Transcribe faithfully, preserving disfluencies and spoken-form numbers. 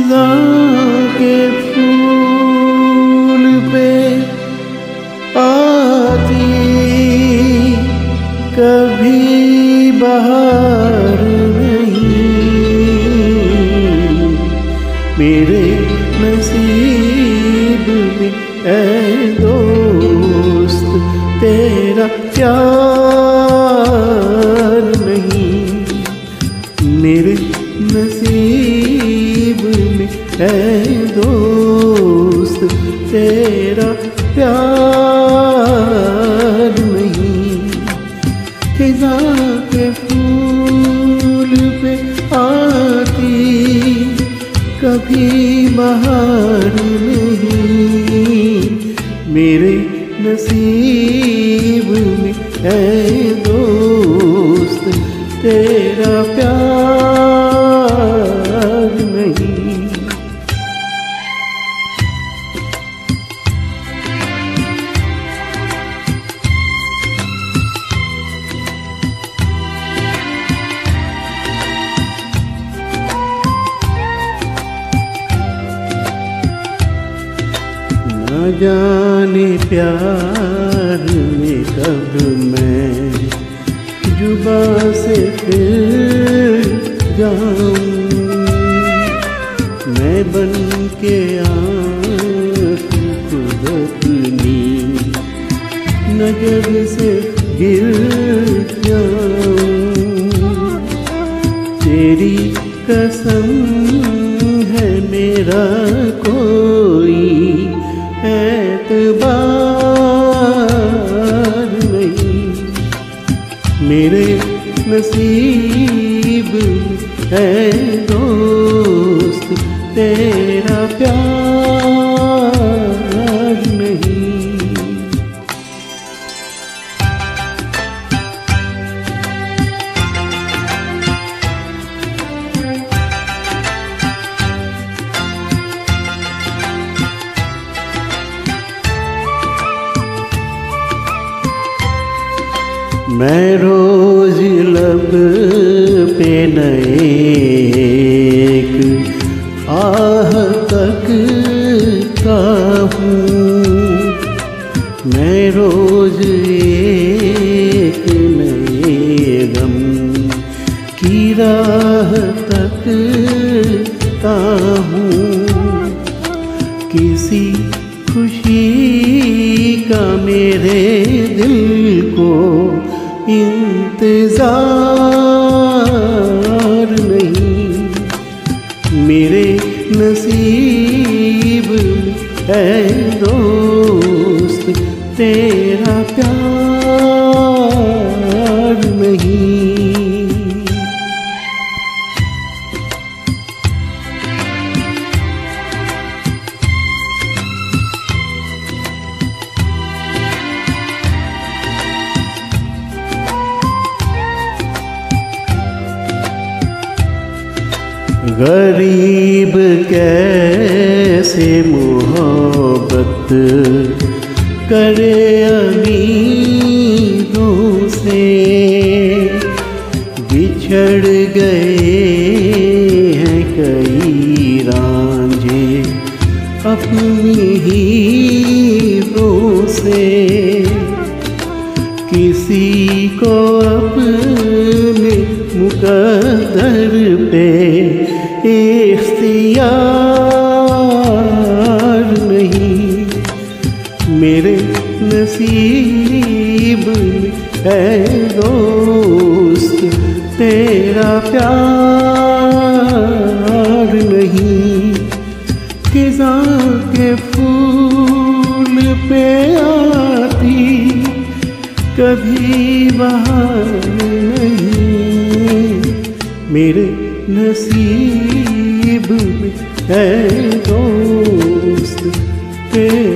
खिज़ां के फूल पे आती कभी बहार नहीं, मेरे नसीब में ऐ दोस्त तेरा प्यार नहीं, मेरे नसीब में ऐ दोस्त तेरा प्यार नहीं। खिज़ां के फूल पे आती कभी बहार नहीं, मेरे नसीब में ऐ दोस्त तेरा प्यार नहीं। न जाने प्यार में कब मैं जुबां से फिर जाऊं, मैं बन के आँख खुद अपनी नजर से गिर जाऊं। तेरी कसम है मेरा कोई एतबार नहीं, मेरे नसीब है दोस्त तेरा प्यार नहीं। मैं रोज लब पे नए एक आह तकता हूँ, मैं रोज एक नए गम की राह तकता हूँ। किसी खुशी का मेरे दिल को इंतजार नहीं, मेरे नसीब है दोस्त तेरा प्यार नहीं। गरीब कैसे मोहब्बत करे अमीरों से, बिछड़ गए हैं कई रांझे अपनी हीरों से। किसी को अपने मुकद्दर पे इख्तियार नहीं, मेरे नसीब है दोस्त तेरा प्यार नहीं। खिज़ां के फूल पे आती कभी बहार नहीं, मेरे नसीब में है दोस्त तेरा